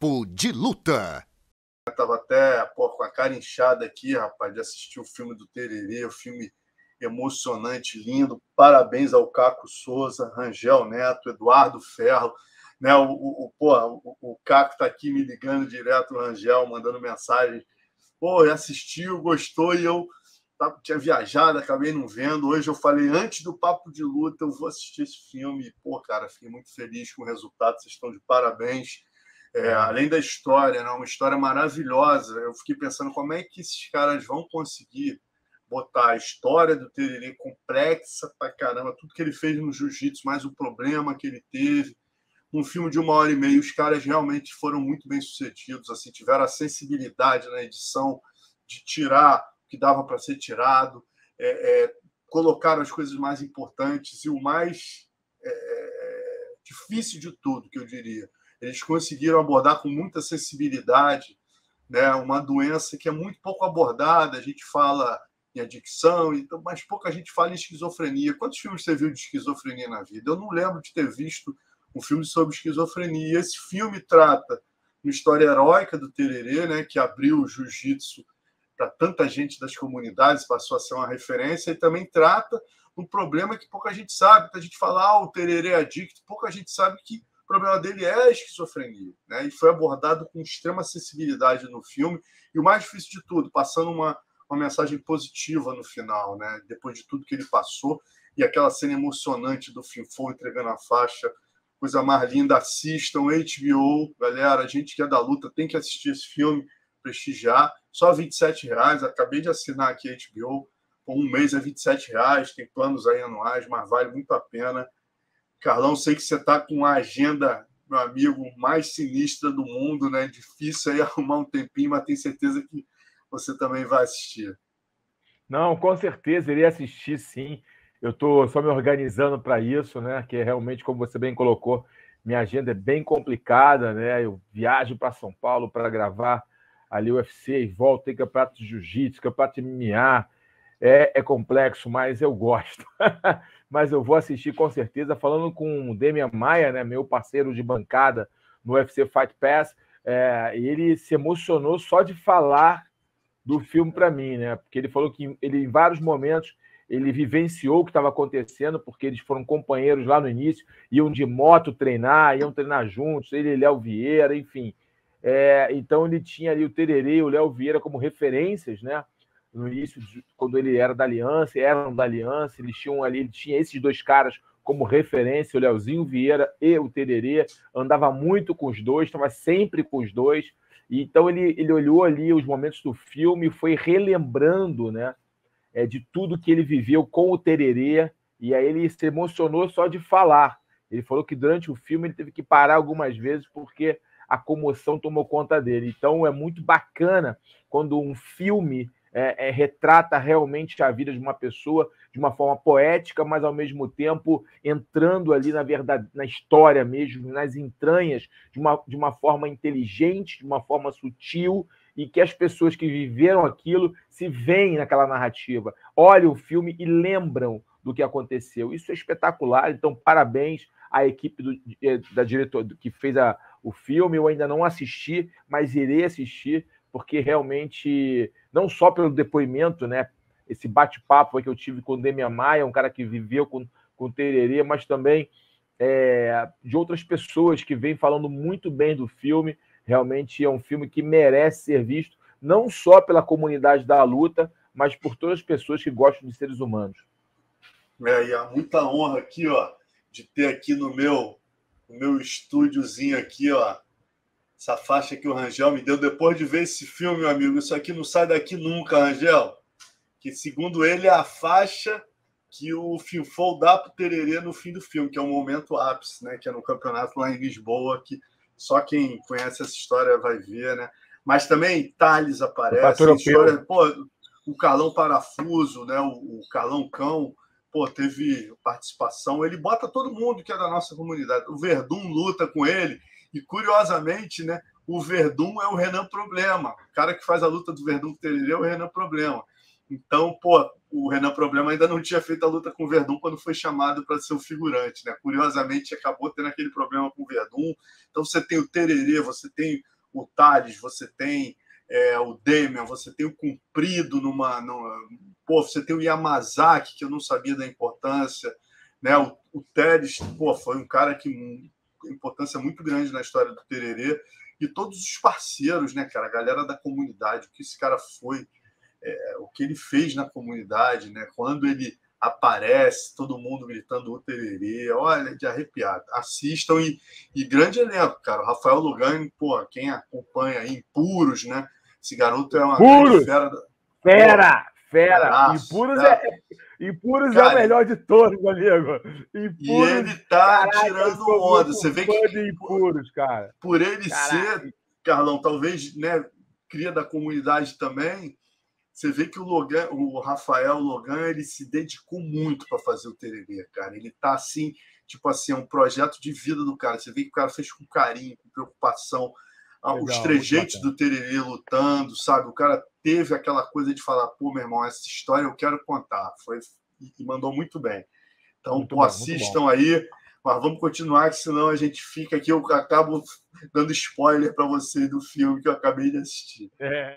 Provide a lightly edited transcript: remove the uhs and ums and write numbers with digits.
Papo de Luta. Eu tava até com a cara inchada aqui, rapaz, de assistir o filme do Tererê, o filme emocionante, lindo. Parabéns ao Caco Souza, Rangel Neto, Eduardo Ferro. Né? O Caco está aqui me ligando direto, o Rangel, mandando mensagem. Pô, assistiu, gostou, e eu tinha viajado, acabei não vendo. Hoje eu falei, antes do Papo de Luta, eu vou assistir esse filme. Pô, cara, fiquei muito feliz com o resultado, vocês estão de parabéns. Além da história, né, uma história maravilhosa. Eu fiquei pensando como é que esses caras vão conseguir botar a história do Tererê complexa pra caramba, tudo que ele fez no jiu-jitsu, mais o problema que ele teve. Um filme de 1h30, os caras realmente foram muito bem sucedidos, assim, tiveram a sensibilidade na edição de tirar o que dava para ser tirado, colocaram as coisas mais importantes e o mais difícil de tudo, que eu diria. Eles conseguiram abordar com muita sensibilidade, né, uma doença que é muito pouco abordada. A gente fala em adicção, mas pouca gente fala em esquizofrenia. Quantos filmes você viu de esquizofrenia na vida? Eu não lembro de ter visto um filme sobre esquizofrenia. E esse filme trata uma história heróica do Tererê, né, que abriu o jiu-jitsu para tanta gente das comunidades, passou a ser uma referência, e também trata um problema que pouca gente sabe. A gente fala, o Tererê é adicto, pouca gente sabe que o problema dele é a esquizofrenia, né? E foi abordado com extrema sensibilidade no filme. E o mais difícil de tudo, passando uma mensagem positiva no final, né? Depois de tudo que ele passou, e aquela cena emocionante do Finfou entregando a faixa, coisa mais linda. Assistam, HBO, galera, a gente que é da luta tem que assistir esse filme, prestigiar. Só R$27, acabei de assinar aqui a HBO, por um mês é R$27, tem planos aí anuais, mas vale muito a pena. Carlão, sei que você está com a agenda, meu amigo, mais sinistra do mundo, né? Difícil aí arrumar um tempinho, mas tenho certeza que você também vai assistir. Não, com certeza, irei assistir, sim. Eu estou só me organizando para isso, né? Que realmente, como você bem colocou, minha agenda é bem complicada, né? Eu viajo para São Paulo para gravar ali o UFC e volto, tem campeonato de jiu-jitsu, campeonato de MMA. É complexo, mas eu gosto. Mas eu vou assistir com certeza, falando com o Demian Maia, né, meu parceiro de bancada no UFC Fight Pass, e ele se emocionou só de falar do filme para mim, né? Porque ele falou que ele, em vários momentos, ele vivenciou o que estava acontecendo, porque eles foram companheiros lá no início, iam de moto treinar, iam treinar juntos, ele e Léo Vieira, enfim. Então ele tinha ali o Tererê e o Léo Vieira como referências, né? No início, quando ele era da Aliança, eram da Aliança, eles tinham ali, ele tinha esses dois caras como referência, o Léozinho Vieira e o Tererê, andava muito com os dois, estava sempre com os dois. E então ele olhou ali os momentos do filme e foi relembrando, né, de tudo que ele viveu com o Tererê, e aí ele se emocionou só de falar. Ele falou que durante o filme ele teve que parar algumas vezes porque a comoção tomou conta dele. Então é muito bacana quando um filme retrata realmente a vida de uma pessoa de uma forma poética, mas ao mesmo tempo entrando ali na verdade, na história mesmo, nas entranhas, de uma forma inteligente, de uma forma sutil, e que as pessoas que viveram aquilo se veem naquela narrativa, olham o filme e lembram do que aconteceu. Isso é espetacular, então parabéns à equipe da diretora que fez o filme. Eu ainda não assisti, mas irei assistir, porque realmente, não só pelo depoimento, né, esse bate-papo que eu tive com o Demian Maia, um cara que viveu com o Tererê, mas também de outras pessoas que vêm falando muito bem do filme. Realmente é um filme que merece ser visto, não só pela comunidade da luta, mas por todas as pessoas que gostam de seres humanos. E há muita honra aqui, de ter aqui no meu estúdiozinho aqui, essa faixa que o Rangel me deu depois de ver esse filme, meu amigo. Isso aqui não sai daqui nunca, Rangel. Que, segundo ele, é a faixa que o Finfou dá para o Tererê no fim do filme, que é o momento ápice, né? Que é no campeonato lá em Lisboa, que só quem conhece essa história vai ver, né? Mas também Thales aparece, história, o Carlão Parafuso, né? O Carlão Cão, teve participação. Ele bota todo mundo que é da nossa comunidade. O Verdun luta com ele. E, curiosamente, né, o Verdun é o Renan Problema. O cara que faz a luta do Verdun com o Tererê é o Renan Problema. Então, o Renan Problema ainda não tinha feito a luta com o Verdun quando foi chamado para ser o figurante, né? Curiosamente, acabou tendo aquele problema com o Verdun. Então, você tem o Tererê, você tem o Thales, você tem o Demian, você tem o Cumprido pô, você tem o Yamazaki, que eu não sabia da importância, né? O Teres, pô, foi um cara que importância muito grande na história do Tererê, e todos os parceiros, né, cara, a galera da comunidade, o que esse cara foi, o que ele fez na comunidade, né? Quando ele aparece, todo mundo gritando o Tererê, olha, de arrepiar. Assistam e grande elenco, cara. O Rafael Lugano, pô, quem acompanha aí, Impuros, né? Esse garoto é uma grande fera. Fera! Feraço, Impuros é o melhor de todos, amigo. Impuros, e ele tá tirando onda. Você vê que Impuros, cara. Por ele ser, Carlão, talvez, né, cria da comunidade também, você vê que o Rafael Logan, ele se dedicou muito para fazer o Tererê, cara. Ele tá assim, tipo assim, é um projeto de vida do cara. Você vê que o cara fez com carinho, com preocupação. Legal, os trejeitos do Tererê lutando, sabe? O cara teve aquela coisa de falar, pô, meu irmão, essa história eu quero contar. E mandou muito bem. Então, muito assistam aí. Mas vamos continuar, que senão a gente fica aqui. Eu acabo dando spoiler para você do filme que eu acabei de assistir.